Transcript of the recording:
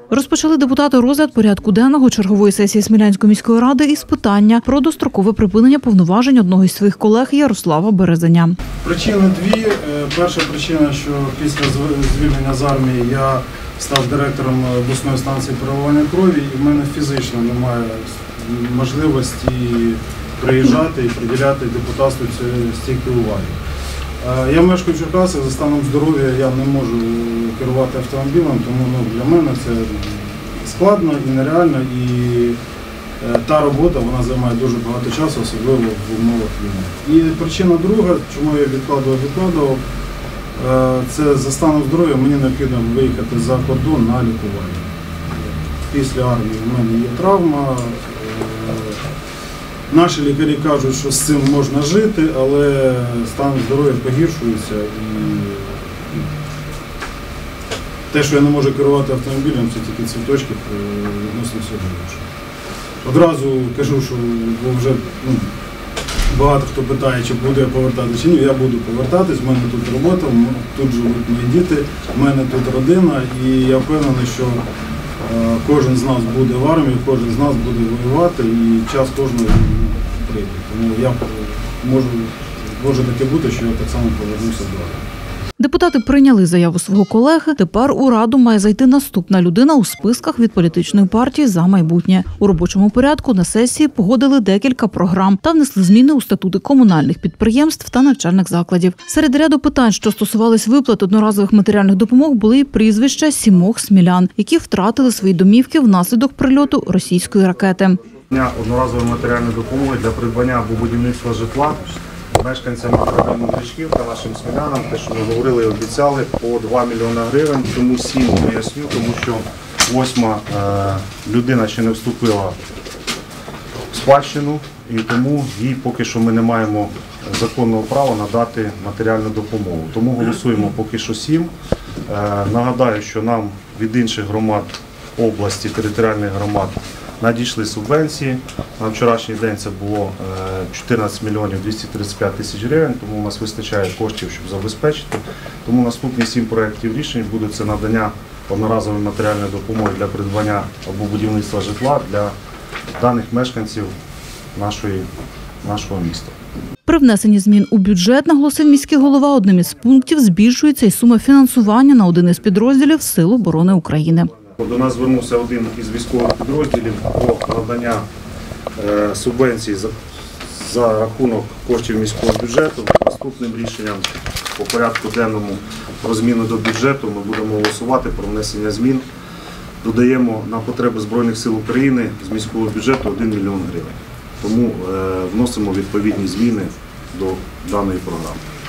Розпочали депутати розгляд порядку денного чергової сесії Смілянської міської ради із питання про дострокове припинення повноважень одного із своїх колег Ярослава Березеня. Причини дві. Перша причина, що після звільнення з армії я став директором обласної станції переливання крові, і в мене фізично немає можливості приїжджати і приділяти депутатству стільки уваги. Я мешкаю в Черкасах, за станом здоров'я я не можу керувати автомобілем, тому для мене це складно і нереально, і та робота вона займає дуже багато часу, особливо в умовах війни. І причина друга, чому я відкладував, це за станом здоров'я мені необхідно виїхати за кордон на лікування. Після армії в мене є травма. Наші лікарі кажуть, що з цим можна жити, але стан здоров'я погіршується. І те, що я не можу керувати автомобілем, це тільки цвіточки відносно всього іншого. Одразу кажу, що вже багато хто питає, чи буду я повертатися, чи ні. Я буду повертатись, в мене тут робота, тут живуть мої діти, в мене тут родина, і я впевнений, що кожен з нас буде в армії, кожен з нас буде воювати, і час кожного прийде. Тому я може таке бути, що я так само повернуся до армії. Депутати прийняли заяву свого колеги. Тепер у Раду має зайти наступна людина у списках від політичної партії «За майбутнє». У робочому порядку на сесії погодили декілька програм та внесли зміни у статути комунальних підприємств та навчальних закладів. Серед ряду питань, що стосувались виплат одноразових матеріальних допомог, були і прізвища 7 смілян, які втратили свої домівки внаслідок прильоту російської ракети. Одноразової матеріальної допомоги для придбання або будівництва житла мешканцям мікрорайону Гречківка, нашим смілянам, те, що ми говорили і обіцяли, по 2 мільйони гривень. Тому 7 поясню, тому що 8-ма людина ще не вступила в спадщину, і тому їй поки що ми не маємо законного права надати матеріальну допомогу. Тому голосуємо поки що 7. Нагадаю, що нам від інших громад області, територіальних громад надійшли субвенції. На вчорашній день це було 14 мільйонів 235 тисяч гривень, тому у нас вистачає коштів, щоб забезпечити. Тому наступні 7 проєктів рішень будуть це надання одноразової матеріальної допомоги для придбання або будівництва житла для даних мешканців нашого міста. При внесенні змін у бюджет, наголосив міський голова, одним із пунктів збільшується і сума фінансування на один із підрозділів Сил оборони України. До нас звернувся один із військових підрозділів про надання субвенцій за рахунок коштів міського бюджету. Наступним рішенням по порядку денному про зміну до бюджету ми будемо голосувати про внесення змін. Додаємо на потреби Збройних сил України з міського бюджету 1 мільйон гривень. Тому вносимо відповідні зміни до даної програми.